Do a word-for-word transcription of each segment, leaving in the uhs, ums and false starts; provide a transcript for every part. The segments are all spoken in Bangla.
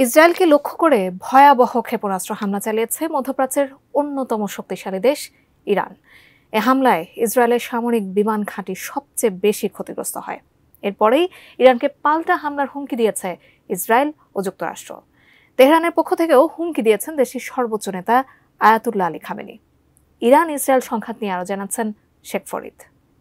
ইসরায়েলকে লক্ষ্য করে ভয়াবহ ক্ষেপণাস্ত্র হামলা চালিয়েছে মধ্যপ্রাচ্যের অন্যতম শক্তিশালী দেশ ইরান। এ হামলায় ইসরায়েলের সামরিক বিমান ঘাঁটি সবচেয়ে বেশি ক্ষতিগ্রস্ত হয়। এরপরেই ইরানকে পাল্টা হামলার হুমকি দিয়েছে ইসরায়েল ও যুক্তরাষ্ট্র। তেহরানের পক্ষ থেকেও হুমকি দিয়েছেন দেশটির সর্বোচ্চ নেতা Ayatollah Ali Khamenei. Iran Israel সংঘাত নিয়ে আরও জানাচ্ছেন শেখ ফরিদ।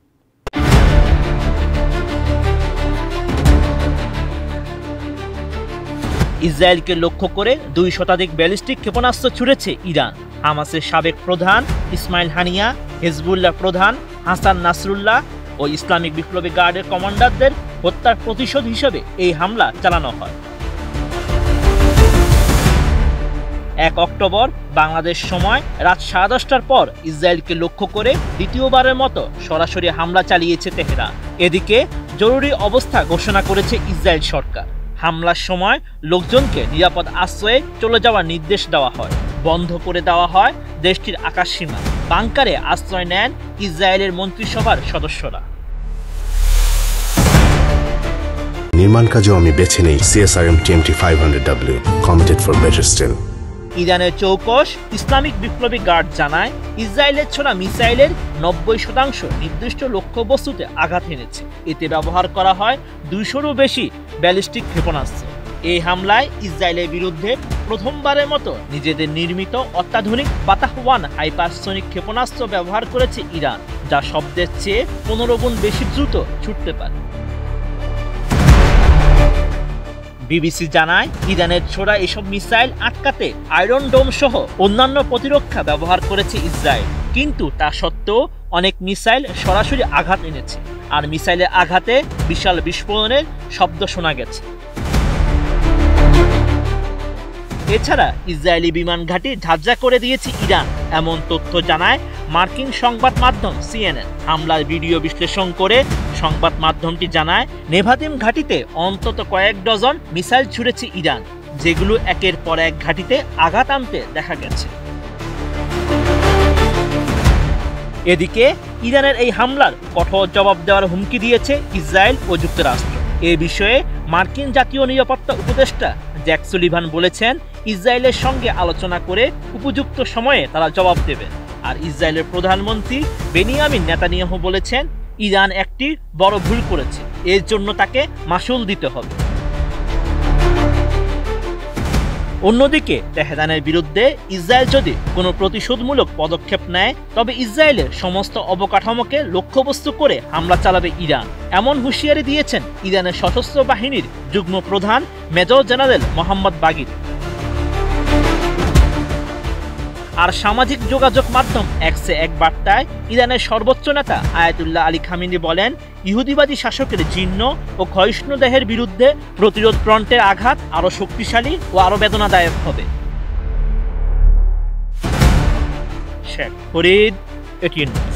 ইসরায়েলকে লক্ষ্য করে দুই শতাধিক ব্যালিস্টিক ক্ষেপণাস্ত্র ছুড়েছে ইরান। হামাসের সাবেক প্রধান ইসমাইল হানিয়া, হেজবুল্লাহ প্রধান হাসান নাসরুল্লাহ ও ইসলামিক বিপ্লবী গার্ডের কমান্ডারদের হত্যার প্রতিশোধ হিসেবে এই হামলা চালানো হয়। এক অক্টোবর বাংলাদেশ সময় রাত সাড়ে দশটার পর ইসরায়েলকে লক্ষ্য করে দ্বিতীয়বারের মতো সরাসরি হামলা চালিয়েছে তেহরান। এদিকে জরুরি অবস্থা ঘোষণা করেছে ইসরায়েল সরকার। হামলার সময় লোকজনকে নিরাপদ আশ্রয়ে চলে যাওয়ার নির্দেশ দেওয়া হয়। বন্ধ করে দেওয়া হয় দেশটির আকাশসীমা। বাংকারে আশ্রয় নেন ইসরায়েলের মন্ত্রিসভার সদস্যরা। নির্মাণ কাজেও আমি বেছে নেই CSRM TMT five hundred W, committed for better steel. ইরানের চৌকস ইসলামিক বিপ্লবী গার্ড জানায়, ইসরায়েলের ছোড়া মিসাইলের নব্বই শতাংশ নির্দিষ্ট লক্ষ্যবস্তুতে আঘাত এনেছে। এতে ব্যবহার করা হয় দুইশোরও বেশি ব্যালিস্টিক ক্ষেপণাস্ত্র। এই হামলায় ইসরায়েলের বিরুদ্ধে প্রথমবারের মতো নিজেদের নির্মিত অত্যাধুনিক ফাতাহ ওয়ান হাইপারসনিক ক্ষেপণাস্ত্র ব্যবহার করেছে ইরান, যা শব্দের চেয়ে পনেরো গুণ বেশি দ্রুত ছুটতে পারে। বিবিসি জানায়, ইরানের ছোড়া এসব মিসাইল আটকাতে আয়রন ডোম সহ অন্যান্য প্রতিরক্ষা ব্যবহার করেছে ইসরায়েল। কিন্তু তা সত্ত্বেও অনেক মিসাইল সরাসরি আঘাত এনেছে, আর মিসাইলের আঘাতে বিশাল বিস্ফোরণের শব্দ শোনা গেছে। এছাড়া ইসরায়েলি বিমান ঘাঁটি ঝাঁঝরা করে দিয়েছে ইরান, এমন তথ্য জানায় মার্কিন সংবাদ মাধ্যম সিএনএন। হামলার ভিডিও বিশ্লেষণ করে সংবাদ মাধ্যমটি জানায়, নেভাদিম ঘাঁটিতে অন্তত কয়েক ডজন মিসাইল ছুড়েছে ইরান, যেগুলো একের পর এক ঘাঁটিতে আঘাত আনতে দেখা গেছে। এদিকে ইরানের এই হামলার কঠোর জবাব দেওয়ার হুমকি দিয়েছে ইসরায়েল ও যুক্তরাষ্ট্র। এ বিষয়ে মার্কিন জাতীয় নিরাপত্তা উপদেষ্টা জ্যাক সুলিভান বলেছেন, ইসরায়েলের সঙ্গে আলোচনা করে উপযুক্ত সময়ে তারা জবাব দেবে। আর ইসরায়েলের প্রধানমন্ত্রী বেনিয়ামিন নেতানিয়াহু বলেছেন, ইরান একটি বড় ভুল করেছে, এর জন্য তাকে মাসুল দিতে হবে। অন্যদিকে তেহরানের বিরুদ্ধে ইসরায়েল যদি কোনো প্রতিশোধমূলক পদক্ষেপ নেয়, তবে ইসরায়েলের সমস্ত অবকাঠামোকে লক্ষ্যবস্তু করে হামলা চালাবে ইরান, এমন হুঁশিয়ারি দিয়েছেন ইরানের সশস্ত্র বাহিনীর যুগ্ম প্রধান মেজর জেনারেল মোহাম্মদ বাগির। আর সামাজিক যোগাযোগ মাধ্যম এক্সে এক বার্তায় ইরানের সর্বোচ্চ নেতা আয়াতুল্লাহ আলী খামেনি বলেন, ইহুদিবাদী শাসকের জীর্ণ ও ক্ষয়িষ্ণু দেহের বিরুদ্ধে প্রতিরোধ ফ্রন্টের আঘাত আরও শক্তিশালী ও আরও বেদনাদায়ক হবে। শেখ ফরিদ, এটিএন।